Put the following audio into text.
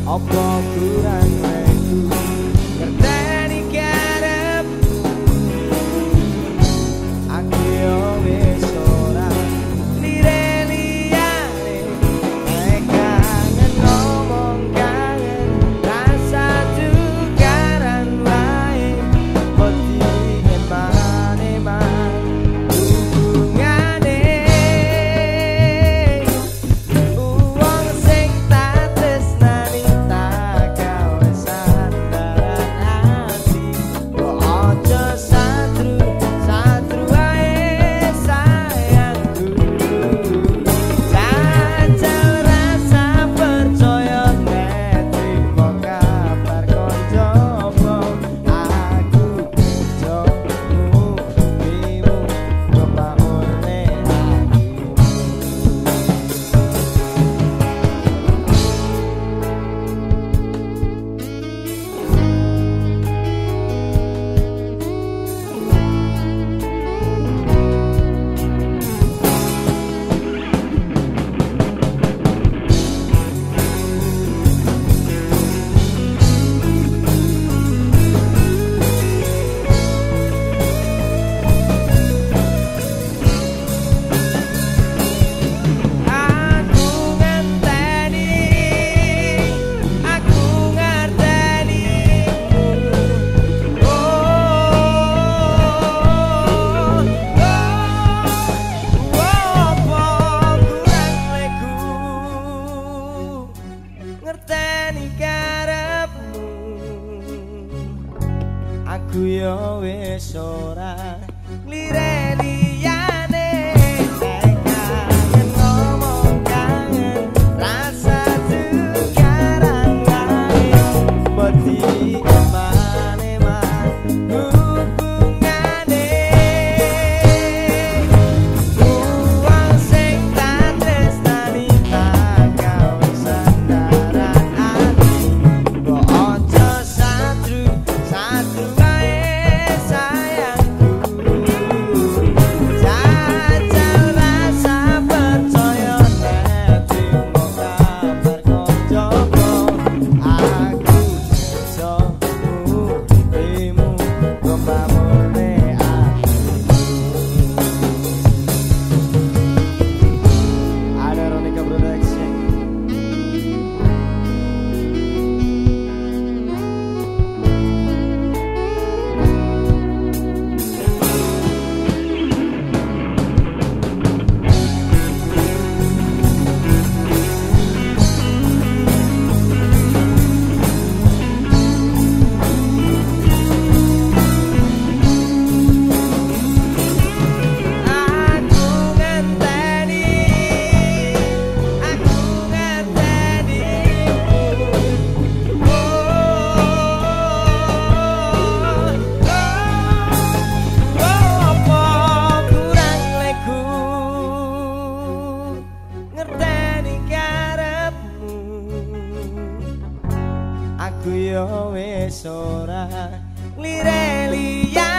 Opo kurang leku ngerteni karepmu, aku yo wis ora lire liyane. Nek kangen ngomong kangen, rasa tukaran wae, wedi eman-eman hubungane. Uang sing tak tresnani tak gawe sandaran ati, kok aja satru wae sayangku. Jajal rasa percaya nek trimo kabar koncomu, aku jomu bimu kepaone ngerteni karepmu, aku yo wis ora lire liyane. Nek kangen ngomong kangen, rasa tukaran wae, wedi eman-eman hubungane. Uang sing tak tresnani tak gawe sandaran ati, kok aja satru wae sayangku. Jajal rasa percaya nek trimo kabar koncomu, aku jomu bimu kepamune ada Ronika Production. Aku yo wis ora lire liyane.